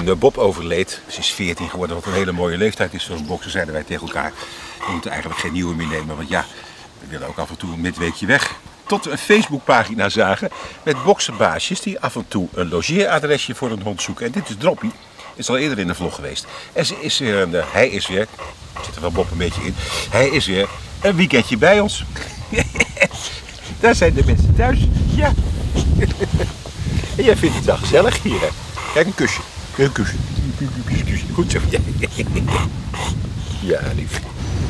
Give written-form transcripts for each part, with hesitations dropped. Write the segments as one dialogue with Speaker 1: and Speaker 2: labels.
Speaker 1: toen Bob overleed, ze is 14 geworden, wat een hele mooie leeftijd is voor een bokser, zeiden wij tegen elkaar. We moeten eigenlijk geen nieuwe meer nemen, want ja, we willen ook af en toe een midweekje weg. Tot we een Facebookpagina zagen met boksenbaasjes die af en toe een logeeradresje voor een hond zoeken. En dit is Droppie, is al eerder in de vlog geweest. En hij is weer, zit er wel Bob een beetje in, hij is weer een weekendje bij ons. Daar zijn de mensen thuis, ja. En jij vindt het wel gezellig hier, hè? Kijk, een kusje. Een kusje. Goed zo. Ja, lief.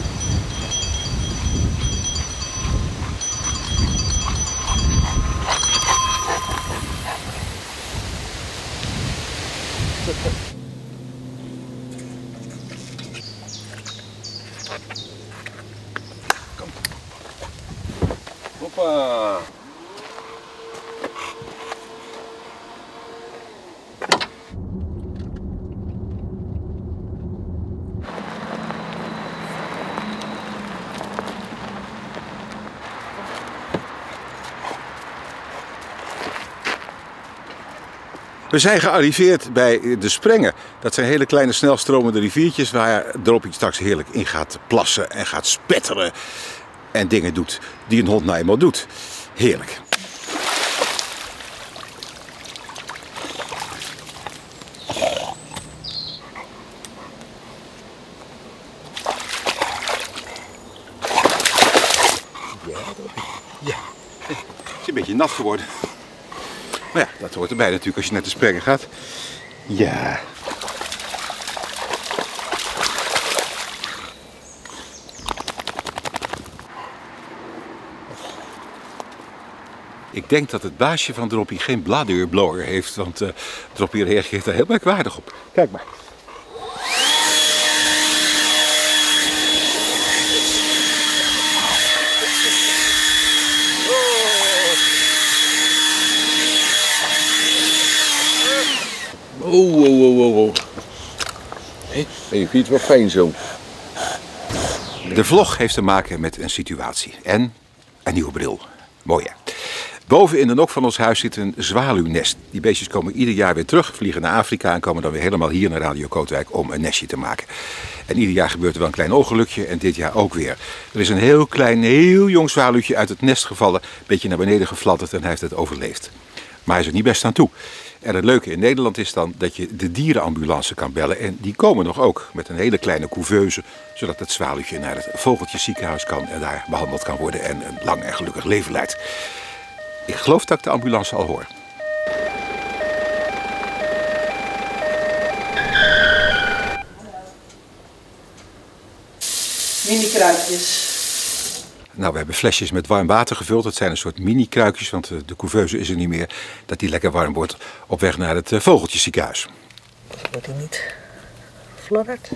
Speaker 1: Kom. Hoppa. We zijn gearriveerd bij de Sprengen. Dat zijn hele kleine snelstromende riviertjes waar Droppie straks heerlijk in gaat plassen en gaat spetteren. En dingen doet die een hond nou eenmaal doet. Heerlijk. Ja, het is een beetje nat geworden. Maar ja, dat hoort erbij natuurlijk als je naar de Sprengen gaat. Ja. Ik denk dat het baasje van Droppie geen bladuurblower heeft, want Droppie reageert daar heel merkwaardig op. Kijk maar. Oh. Hey, je vindt het wel fijn zo. De vlog heeft te maken met een situatie en een nieuwe bril. Mooi hè. Boven in de nok van ons huis zit een zwaluwnest. Die beestjes komen ieder jaar weer terug, vliegen naar Afrika en komen dan weer helemaal hier naar Radio Kootwijk om een nestje te maken. En ieder jaar gebeurt er wel een klein ongelukje en dit jaar ook weer. Er is een heel klein, heel jong zwaluwtje uit het nest gevallen, een beetje naar beneden gefladderd en hij heeft het overleefd. Maar hij is er niet best aan toe. En het leuke in Nederland is dan dat je de dierenambulance kan bellen. En die komen nog ook met een hele kleine couveuse. Zodat het zwaluwtje naar het vogeltjesziekenhuis kan en daar behandeld kan worden. En een lang en gelukkig leven leidt. Ik geloof dat ik de ambulance al hoor.
Speaker 2: Mini-kruikjes.
Speaker 1: Nou, we hebben flesjes met warm water gevuld. Het zijn een soort mini-kruikjes, want de couveuse is er niet meer. Dat die lekker warm wordt op weg naar het vogeltjesziekenhuis.
Speaker 2: Dat hij niet fladdert.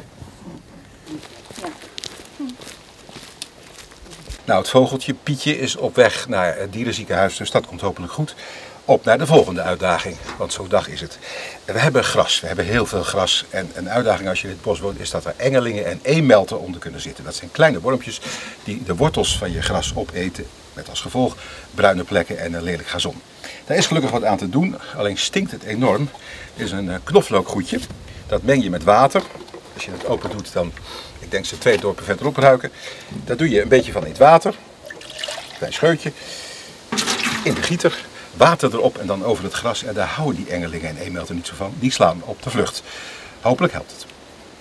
Speaker 1: Nou, het vogeltje Pietje is op weg naar het dierenziekenhuis, dus dat komt hopelijk goed. Op naar de volgende uitdaging, want zo'n dag is het. We hebben gras, we hebben heel veel gras. En een uitdaging als je in het bos woont is dat er engelingen en eemelten onder kunnen zitten. Dat zijn kleine wormpjes die de wortels van je gras opeten. Met als gevolg bruine plekken en een lelijk gazon. Daar is gelukkig wat aan te doen, alleen stinkt het enorm. Dit is een knoflookgoedje. Dat meng je met water. Als je het open doet dan, ik denk ze 2 dorpen verderop ruiken. Daar doe je een beetje van in het water. Een klein scheutje. In de gieter. Water erop en dan over het gras. En daar houden die engelingen en eemelten niet zo van. Die slaan op de vlucht. Hopelijk helpt het.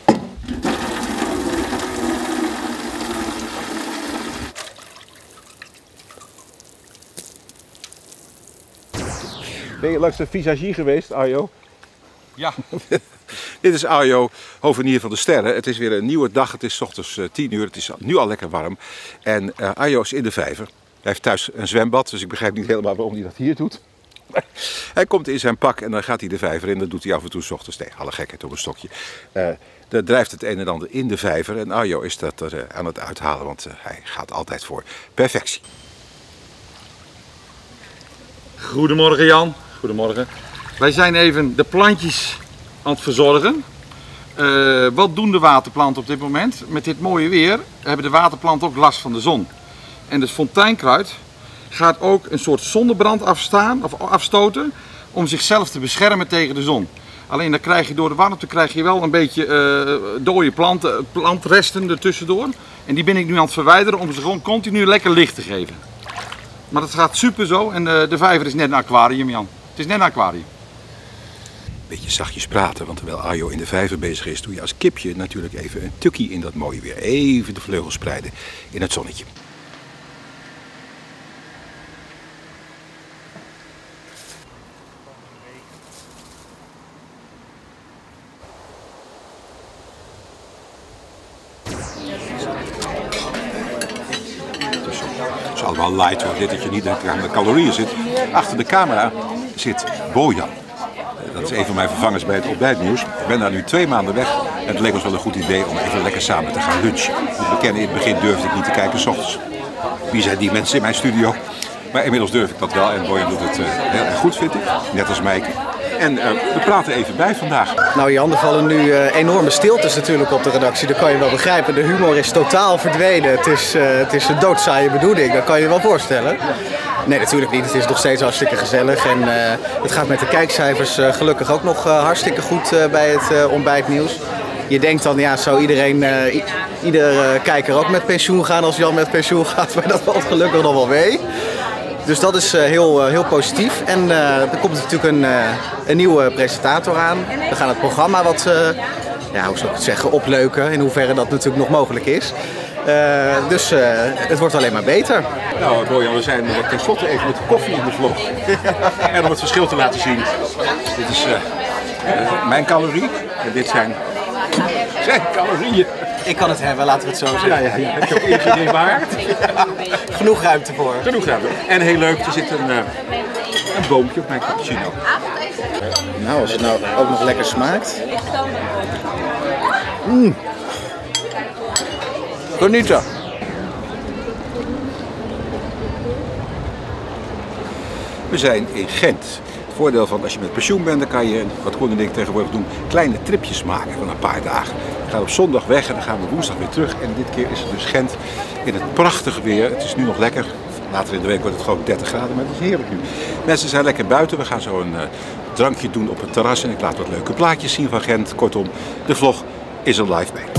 Speaker 1: Ben je langs de visagie geweest, Arjo?
Speaker 3: Ja.
Speaker 1: Dit is Arjo, hovenier van de Sterren. Het is weer een nieuwe dag. Het is 's ochtends 10 uur. Het is nu al lekker warm. En Arjo is in de vijver. Hij heeft thuis een zwembad, dus ik begrijp niet helemaal waarom hij dat hier doet. Hij komt in zijn pak en dan gaat hij de vijver in. Dat doet hij af en toe 's ochtends. Nee, alle gekheid op een stokje. Er drijft het een en ander in de vijver. En Arjo is dat er aan het uithalen, want hij gaat altijd voor perfectie.
Speaker 3: Goedemorgen Jan. Goedemorgen. Wij zijn even de plantjes aan het verzorgen. Wat doen de waterplanten op dit moment? Met dit mooie weer hebben de waterplanten ook last van de zon. En het fonteinkruid gaat ook een soort zonnebrand afstoten om zichzelf te beschermen tegen de zon. Alleen dan krijg je door de warmte wel een beetje dode plantresten ertussendoor. En die ben ik nu aan het verwijderen om ze gewoon continu lekker licht te geven. Maar dat gaat super zo en de vijver is net een aquarium, Jan. Het is net een aquarium.
Speaker 1: Beetje zachtjes praten, want terwijl Arjo in de vijver bezig is, doe je als kipje natuurlijk even een tukkie in dat mooie weer. Even de vleugels spreiden in het zonnetje. Het is allemaal light hoor, dit dat je niet aan de calorieën zit. Achter de camera zit Bojan. Dat is een van mijn vervangers bij het ontbijtnieuws. Ik ben daar nu 2 maanden weg en het leek ons wel een goed idee om even lekker samen te gaan lunchen. Ik moet bekennen, in het begin durfde ik niet te kijken 's ochtends. Wie zijn die mensen in mijn studio? Maar inmiddels durf ik dat wel en Bojan doet het heel erg goed, vind ik. Net als Mijke. En we praten even bij vandaag.
Speaker 4: Nou Jan, er vallen nu enorme stiltes natuurlijk op de redactie. Dat kan je wel begrijpen. De humor is totaal verdwenen. Het is een doodzaaie bedoeling, dat kan je je wel voorstellen. Nee, natuurlijk niet. Het is nog steeds hartstikke gezellig. En het gaat met de kijkcijfers gelukkig ook nog hartstikke goed bij het ontbijtnieuws. Je denkt dan, ja, zou ieder kijker ook met pensioen gaan als Jan met pensioen gaat? Maar dat valt gelukkig nog wel mee. Dus dat is heel positief. En er komt natuurlijk een nieuwe presentator aan. We gaan het programma wat, hoe zou ik het zeggen, opleuken. In hoeverre dat natuurlijk nog mogelijk is. Dus het wordt alleen maar beter.
Speaker 1: Nou Bojan, we zijn tenslotte even met koffie in de vlog. En om het verschil te laten zien. Dit is mijn calorie. En dit zijn calorieën.
Speaker 4: Ik kan het hebben, laten we het zo zeggen.
Speaker 1: Ja. Heb je ook ingediend waar?
Speaker 4: Genoeg ruimte voor.
Speaker 1: Genoeg ruimte. En heel leuk, er zit een boompje op mijn cappuccino.
Speaker 4: Nou, als het nou ook nog lekker smaakt. Genieten.
Speaker 1: We zijn in Gent. Het voordeel van als je met pensioen bent, dan kan je, wat Koen en ik tegenwoordig doen, kleine tripjes maken van een paar dagen. We gaan op zondag weg en dan gaan we woensdag weer terug. En dit keer is het dus Gent in het prachtige weer. Het is nu nog lekker. Later in de week wordt het gewoon 30 graden, maar het is heerlijk nu. Mensen zijn lekker buiten. We gaan zo een drankje doen op het terras en ik laat wat leuke plaatjes zien van Gent. Kortom, de vlog is er live bij.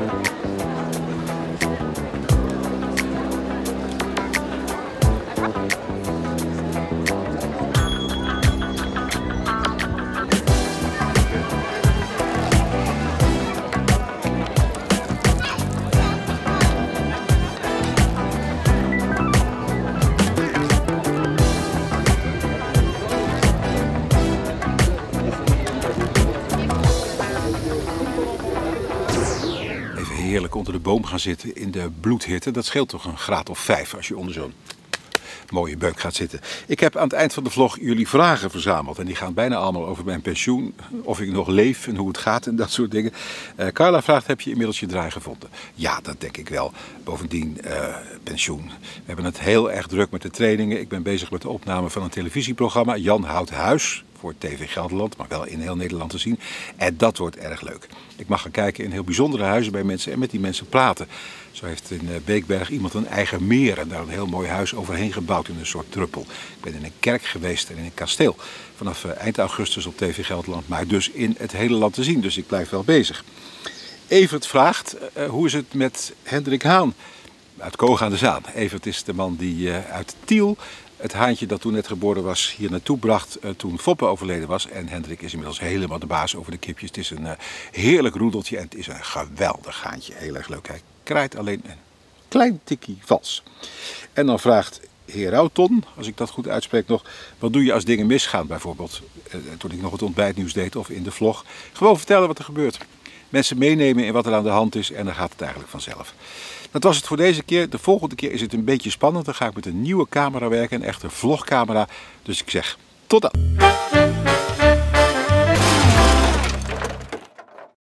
Speaker 1: Heerlijk onder de boom gaan zitten in de bloedhitte. Dat scheelt toch een graad of 5 als je onder zo'n mooie beuk gaat zitten. Ik heb aan het eind van de vlog jullie vragen verzameld. En die gaan bijna allemaal over mijn pensioen. Of ik nog leef en hoe het gaat en dat soort dingen. Carla vraagt, heb je inmiddels je draai gevonden? Ja, dat denk ik wel. Bovendien, pensioen. We hebben het heel erg druk met de trainingen. Ik ben bezig met de opname van een televisieprogramma. Jan houdt huis. Voor TV Gelderland, maar wel in heel Nederland te zien. En dat wordt erg leuk. Ik mag gaan kijken in heel bijzondere huizen bij mensen en met die mensen praten. Zo heeft in Beekberg iemand een eigen meer en daar een heel mooi huis overheen gebouwd in een soort druppel. Ik ben in een kerk geweest en in een kasteel. Vanaf eind augustus op TV Gelderland, maar dus in het hele land te zien. Dus ik blijf wel bezig. Evert vraagt, hoe is het met Hendrik Haan uit Koog aan de Zaan? Evert is de man die uit Tiel het haantje dat toen net geboren was hier naartoe bracht toen Foppe overleden was. En Hendrik is inmiddels helemaal de baas over de kipjes. Het is een heerlijk roedeltje en het is een geweldig haantje. Heel erg leuk. Hij kraait alleen een klein tikkie vals. En dan vraagt heer Auton, als ik dat goed uitspreek nog, wat doe je als dingen misgaan? Bijvoorbeeld toen ik nog het ontbijtnieuws deed of in de vlog. Gewoon vertellen wat er gebeurt. Mensen meenemen in wat er aan de hand is en dan gaat het eigenlijk vanzelf. Dat was het voor deze keer. De volgende keer is het een beetje spannend. Dan ga ik met een nieuwe camera werken, een echte vlogcamera. Dus ik zeg tot dan.